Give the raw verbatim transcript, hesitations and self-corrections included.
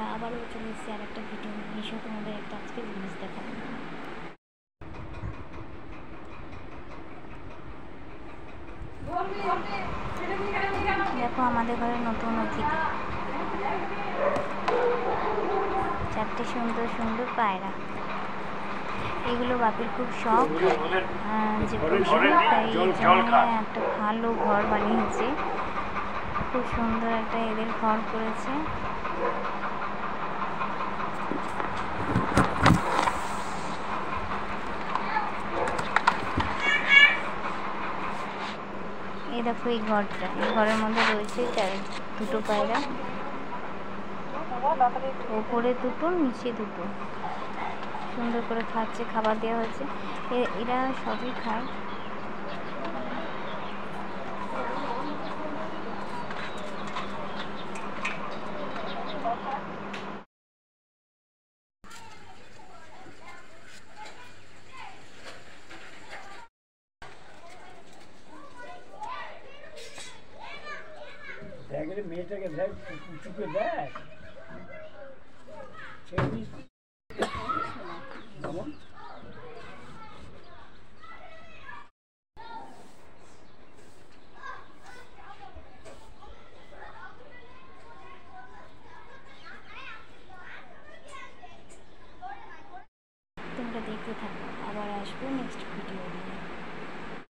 আবারও চলে এসেছি আর একটা ভিডিও নিয়ে, তোমাদের একটা আজকে জিনিস দেখাবো। দেখো আমাদের ঘরে নতুন অতিথি, চারটে সুন্দর সুন্দর পায়রা। এগুলো বাপির খুব শখ যে পুষবে, তাই এই জন্য একটা ভালো ঘর বানিয়েছে। খুব সুন্দর একটা এদের ঘর করেছে। এই দেখো এই ঘরটা, এই ঘরের মধ্যে রয়েছে চার দুটো পায়রা, ওপরে দুটো নিচে দুটো। সুন্দর করে খাচ্ছে, খাবার দেওয়া হয়েছে, এরা সবই খায়। মেয়েটাকে দেখ, উঁচুকে দেখ।